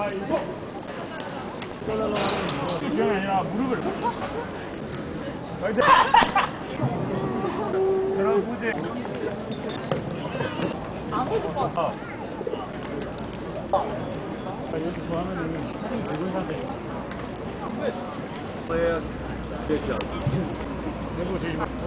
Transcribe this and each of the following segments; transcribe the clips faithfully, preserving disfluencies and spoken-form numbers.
가위바위보. 그게 아니라 무릎을. 파이팅. 그럼 후제. 아무도 봐. 여기 좋아하는 사진 붉은 사진. 뭐야? 됐죠. 내고 제일 막.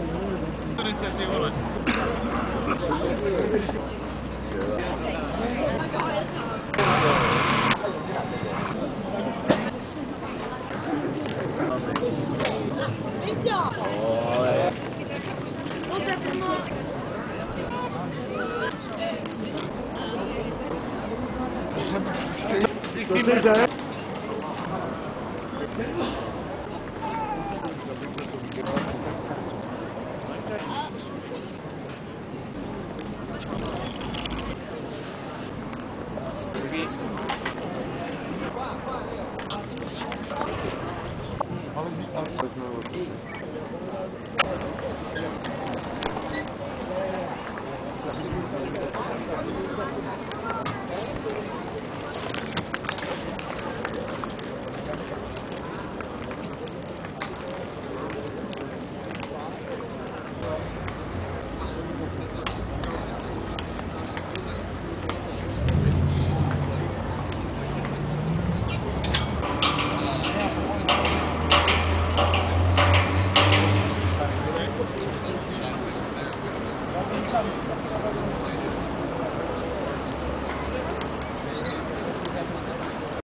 여기